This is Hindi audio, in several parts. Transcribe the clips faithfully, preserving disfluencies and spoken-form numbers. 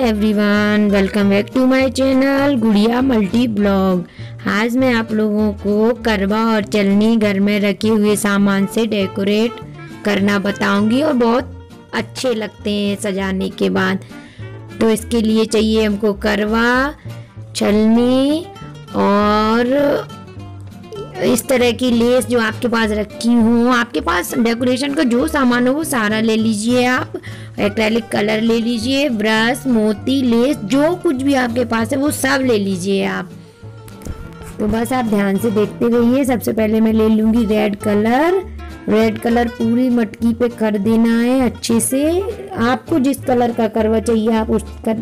Everyone, welcome back to my channel Gudiya multi blog. आज मैं आप लोगों को करवा और चलनी घर में रखे हुए सामान से डेकोरेट करना बताऊंगी और बहुत अच्छे लगते हैं सजाने के बाद। तो इसके लिए चाहिए हमको करवा, छलनी और इस तरह की लेस जो आपके पास रखी हूँ। आपके पास डेकोरेशन का जो सामान हो वो सारा ले लीजिए। आप एक्रेलिक कलर ले लीजिए, ब्रश, मोती, लेस, जो कुछ भी आपके पास है वो सब ले लीजिए आप। तो बस आप ध्यान से देखते रहिए। सबसे पहले मैं ले लूँगी रेड कलर। रेड कलर पूरी मटकी पे कर देना है अच्छे से। आपको जिस कलर का करवा चाहिए आप उस कर,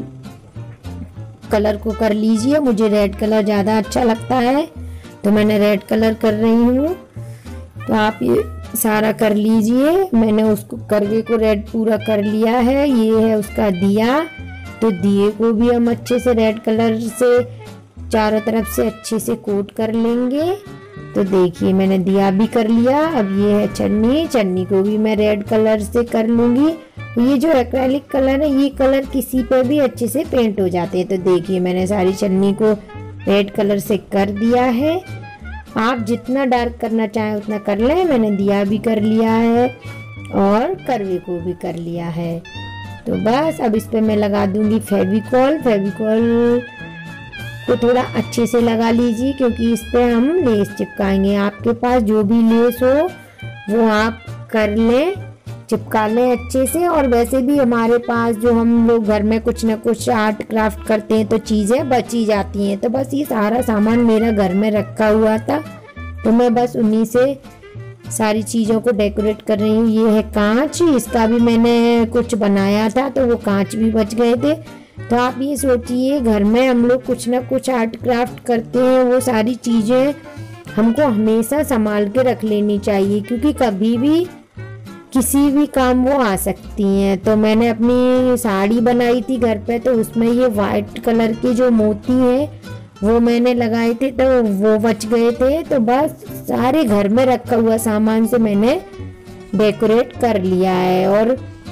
कलर को कर लीजिए। मुझे रेड कलर ज़्यादा अच्छा लगता है तो मैंने रेड कलर कर रही हूँ। तो आप ये सारा कर लीजिए। मैंने उसको करवे को रेड पूरा कर लिया है। ये है उसका दिया। तो दिए को भी हम अच्छे से रेड कलर से चारों तरफ से अच्छे से कोट कर लेंगे। तो देखिए मैंने दिया भी कर लिया। अब ये है चन्नी। चन्नी को भी मैं रेड कलर से कर लूँगी। ये जो एक्रेलिक कलर है ये कलर किसी पे भी अच्छे से पेंट हो जाते हैं। तो देखिए मैंने सारी चन्नी को रेड कलर से कर दिया है। आप जितना डार्क करना चाहें उतना कर लें। मैंने दिया भी कर लिया है और करवे को भी कर लिया है। तो बस अब इस पे मैं लगा दूंगी फेविकॉल। फेविकॉल को थोड़ा अच्छे से लगा लीजिए क्योंकि इस पे हम लेस चिपकाएंगे। आपके पास जो भी लेस हो वो आप कर लें, चिपका लें अच्छे से। और वैसे भी हमारे पास जो हम लोग घर में कुछ ना कुछ आर्ट क्राफ्ट करते हैं तो चीज़ें बची जाती हैं। तो बस ये सारा सामान मेरा घर में रखा हुआ था तो मैं बस उन्हीं से सारी चीज़ों को डेकोरेट कर रही हूँ। ये है कांच। इसका भी मैंने कुछ बनाया था तो वो कांच भी बच गए थे। तो आप ये सोचिए घर में हम लोग कुछ ना कुछ आर्ट क्राफ्ट करते हैं, वो सारी चीज़ें हमको हमेशा संभाल के रख लेनी चाहिए क्योंकि कभी भी किसी भी काम वो आ सकती हैं। तो मैंने अपनी साड़ी बनाई थी घर पे तो उसमें ये वाइट कलर के जो मोती हैं वो मैंने लगाए थे तो वो बच गए थे। तो बस सारे घर में रखा हुआ सामान से मैंने डेकोरेट कर लिया है। और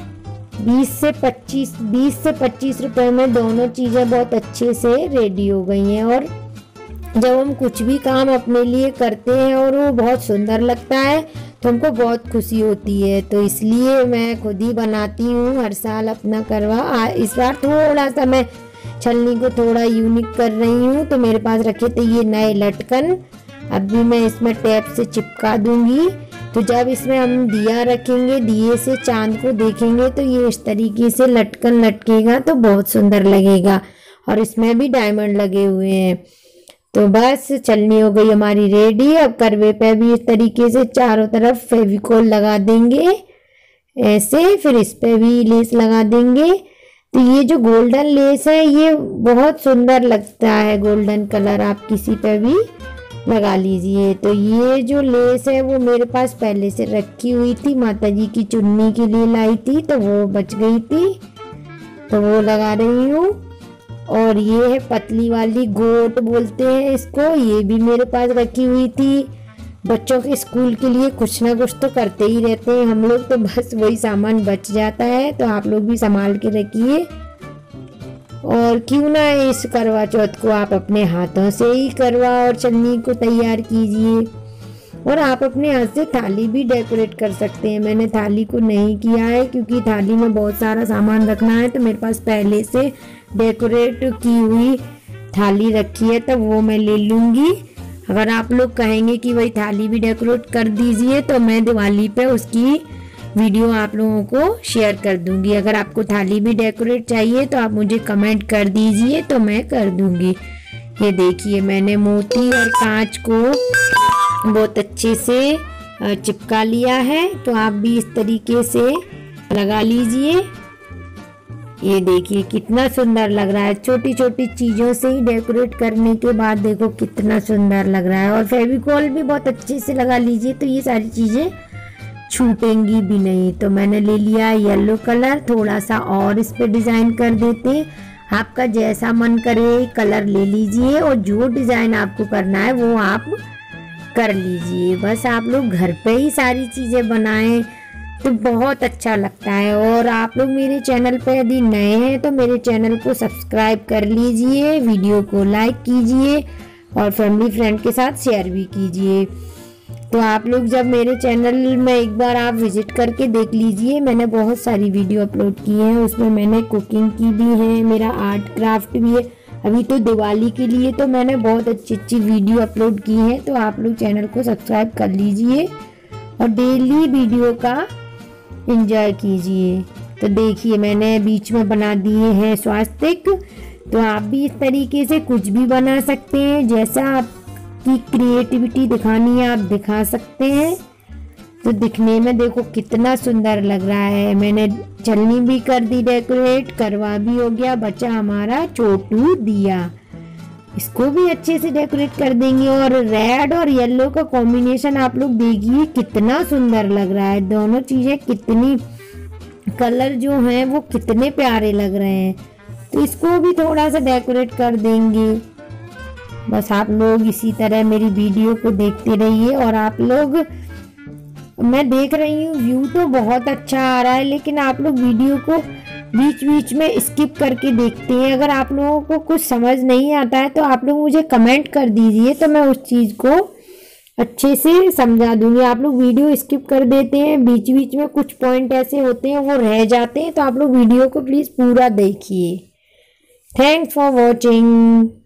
बीस से पच्चीस बीस से पच्चीस रुपए में दोनों चीज़ें बहुत अच्छे से रेडी हो गई हैं। और जब हम कुछ भी काम अपने लिए करते हैं और वो बहुत सुंदर लगता है तो हमको बहुत खुशी होती है। तो इसलिए मैं खुद ही बनाती हूँ हर साल अपना करवा। इस बार थोड़ा सा मैं छलनी को थोड़ा यूनिक कर रही हूँ। तो मेरे पास रखे थे ये नए लटकन। अब भी मैं इसमें टैप से चिपका दूंगी। तो जब इसमें हम दिया रखेंगे, दिए से चांद को देखेंगे तो ये इस तरीके से लटकन लटकेगा तो बहुत सुंदर लगेगा। और इसमें भी डायमंड लगे हुए हैं। तो बस छलनी हो गई हमारी रेडी। अब करवे पे भी इस तरीके से चारों तरफ फेविकॉल लगा देंगे ऐसे। फिर इस पे भी लेस लगा देंगे। तो ये जो गोल्डन लेस है ये बहुत सुंदर लगता है। गोल्डन कलर आप किसी पे भी लगा लीजिए। तो ये जो लेस है वो मेरे पास पहले से रखी हुई थी, माता जी की चुन्नी के लिए लाई थी तो वो बच गई थी तो वो लगा रही हूँ। और ये है पतली वाली गोट बोलते हैं इसको, ये भी मेरे पास रखी हुई थी। बच्चों के स्कूल के लिए कुछ ना कुछ तो करते ही रहते हैं हम लोग, तो बस वही सामान बच जाता है। तो आप लोग भी संभाल के रखिए। और क्यों ना इस करवा चौथ को आप अपने हाथों से ही करवा और चन्नी को तैयार कीजिए। और आप अपने हाथ से थाली भी डेकोरेट कर सकते हैं। मैंने थाली को नहीं किया है क्योंकि थाली में बहुत सारा सामान रखना है तो मेरे पास पहले से डेकोरेट की हुई थाली रखी है तो वो मैं ले लूँगी। अगर आप लोग कहेंगे कि वही थाली भी डेकोरेट कर दीजिए तो मैं दिवाली पे उसकी वीडियो आप लोगों को शेयर कर दूंगी। अगर आपको थाली भी डेकोरेट चाहिए तो आप मुझे कमेंट कर दीजिए तो मैं कर दूंगी। ये देखिए मैंने मोती और कांच को बहुत अच्छे से चिपका लिया है। तो आप भी इस तरीके से लगा लीजिए। ये देखिए कितना सुंदर लग रहा है। छोटी छोटी चीज़ों से ही डेकोरेट करने के बाद देखो कितना सुंदर लग रहा है। और फेविकॉल भी बहुत अच्छे से लगा लीजिए तो ये सारी चीज़ें छूटेंगी भी नहीं। तो मैंने ले लिया येलो कलर। थोड़ा सा और इस पे डिज़ाइन कर देते। आपका जैसा मन करे कलर ले लीजिए और जो डिज़ाइन आपको करना है वो आप कर लीजिए। बस आप लोग घर पे ही सारी चीज़ें बनाएं तो बहुत अच्छा लगता है। और आप लोग मेरे चैनल पर यदि नए हैं तो मेरे चैनल को सब्सक्राइब कर लीजिए, वीडियो को लाइक कीजिए और फैमिली फ्रेंड के साथ शेयर भी कीजिए। तो आप लोग जब मेरे चैनल में एक बार आप विजिट करके देख लीजिए, मैंने बहुत सारी वीडियो अपलोड की हैं, उसमें मैंने कुकिंग की भी है, मेरा आर्ट क्राफ्ट भी है। अभी तो दिवाली के लिए तो मैंने बहुत अच्छी अच्छी वीडियो अपलोड की हैं। तो आप लोग चैनल को सब्सक्राइब कर लीजिए और डेली वीडियो का एंजॉय कीजिए। तो देखिए मैंने बीच में बना दिए हैं स्वास्तिक। तो आप भी इस तरीके से कुछ भी बना सकते हैं, जैसा आपकी क्रिएटिविटी दिखानी है आप दिखा सकते हैं। तो दिखने में देखो कितना सुंदर लग रहा है। मैंने चलनी भी कर दी डेकोरेट, करवा भी हो गया, बचा हमारा छोटू दिया। इसको भी अच्छे से डेकोरेट कर देंगे। और रेड और येलो का कॉम्बिनेशन आप लोग देखिए कितना सुंदर लग रहा है। दोनों चीज़ें कितनी कलर जो हैं वो कितने प्यारे लग रहे हैं। तो इसको भी थोड़ा सा डेकोरेट कर देंगे। बस आप लोग इसी तरह मेरी वीडियो को देखते रहिए। और आप लोग, मैं देख रही हूँ व्यू तो बहुत अच्छा आ रहा है, लेकिन आप लोग वीडियो को बीच बीच में स्किप करके देखते हैं। अगर आप लोगों को कुछ समझ नहीं आता है तो आप लोग मुझे कमेंट कर दीजिए, तो मैं उस चीज़ को अच्छे से समझा दूंगी। आप लोग वीडियो स्किप कर देते हैं, बीच बीच में कुछ पॉइंट ऐसे होते हैं वो रह जाते हैं। तो आप लोग वीडियो को प्लीज़ पूरा देखिए। Thanks for watching.